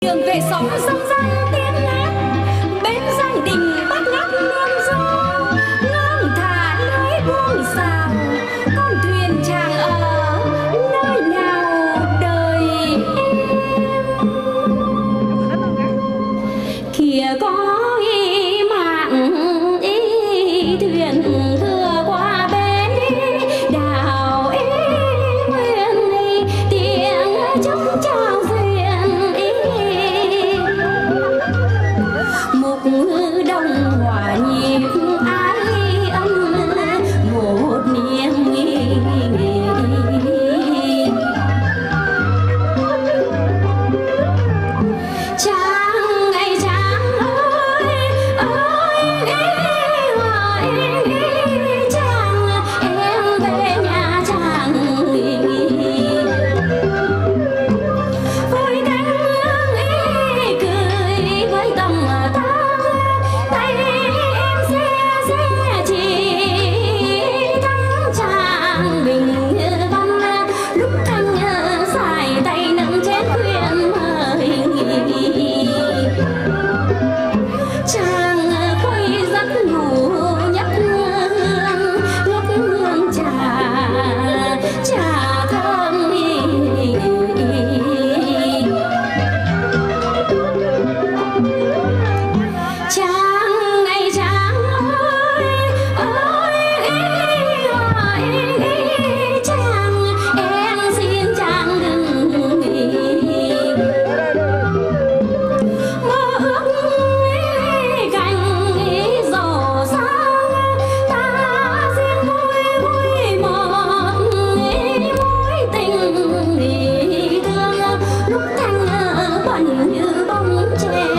đường về sống sông răng tiên ngát bên giang đình bát ngát nương gió ngang thả lưới buông xào con thuyền chàng ở nơi nào đời kìa có ý mạng ý thuyền thừa qua bên đào ý nguyên tiếng trống chào một đồng hòa nhịp ái âm một niềm chàng ngày chàng ơi chàng em về nhà chàng vui cánh cười với tầm tay em sẽ chỉ thắng chàng bình văn lúc anh xài tay nâng chén khuyên mời chàng khuây giấc ngủ nhấp hương trà thơm chàng ngày chàng chàng em xin chàng đừng mơ ước cành gió sáng ta riêng vui một mối tình thương lúc thanh bận như bóng tre